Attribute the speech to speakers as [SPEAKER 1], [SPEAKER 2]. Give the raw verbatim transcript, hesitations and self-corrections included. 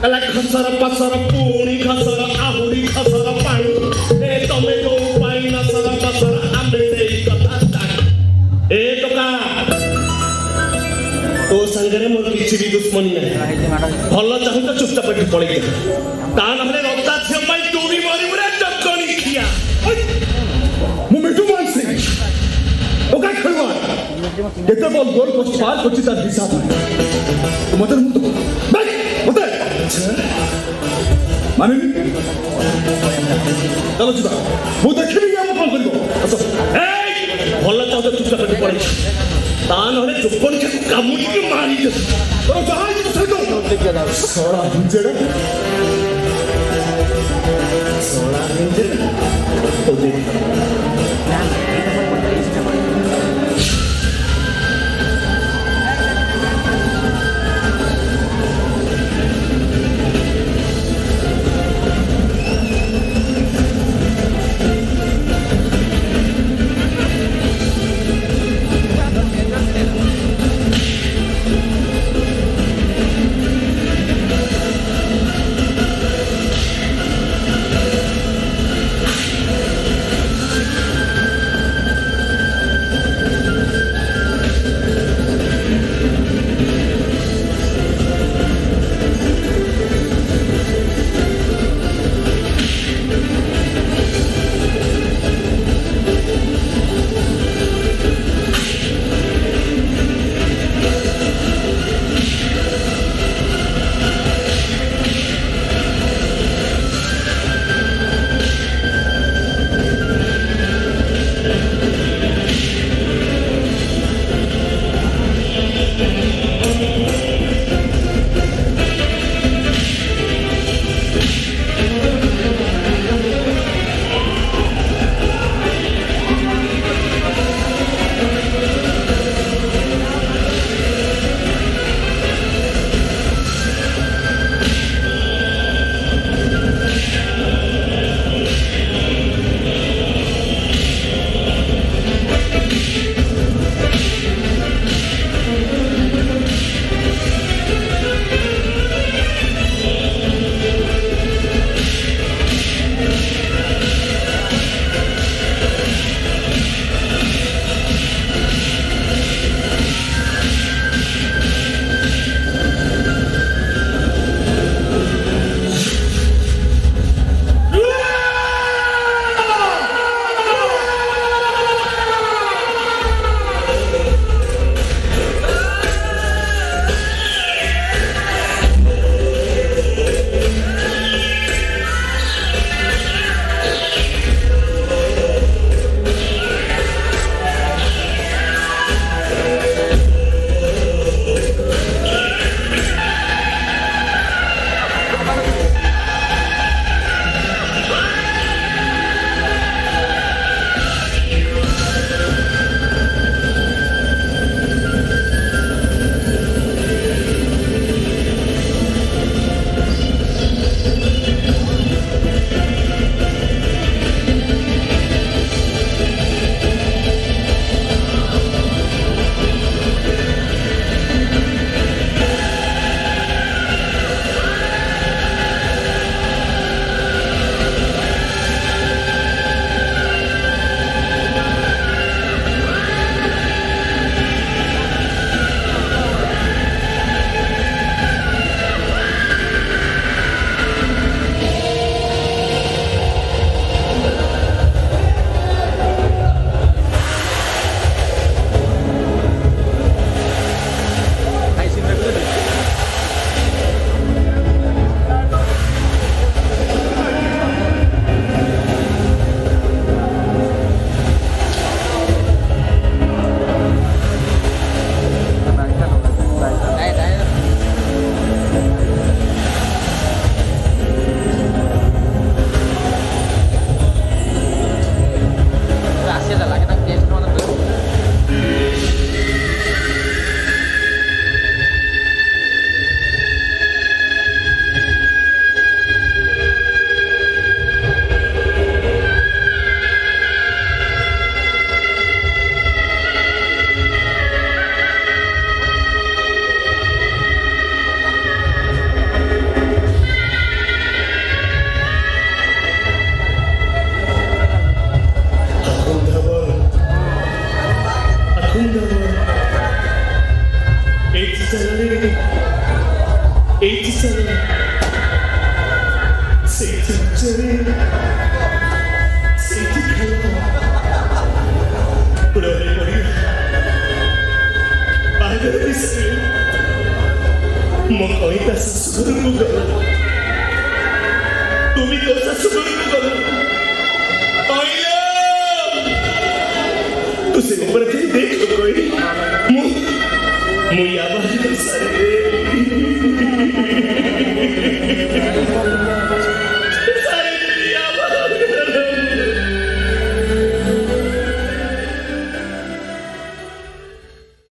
[SPEAKER 1] कला खसर पसर पुणी खसर आहुरी खसर पानी ए तमे जो पाई नसर पसर आमे सेई कथा स्टार्ट ए टोका तो संगरे मोर किछि भी दुश्मनी नहीं भल चाहू तो चुपचाप पेट पड़े ता नहले रक्ता झे पाई तोरी मारी रे जक्कनी खिया मु मिटू मान सिंह ओका खरवा केते बल गोल पोस्ट पाल पच्चीस तार दिशा मदन मुंतो बैठ मत माने चलो जीवा मु देखिबी हम कौन करबो असो ए भल चाहू तो चुपचाप पेट पड़े ता नहले जक्कनी के कामुडी के मारी दे तो जहाज से तो सोड़ा हिंजेड़ा सोड़ा हिंजेड़ा तो देख चल एठी चल सेठी चले सेठी खाओ पुराने पड़ी बाहर से मोकोई का ससुर को गला तुम्ही तो ससुर को गला आइया तुझे ऊपर देख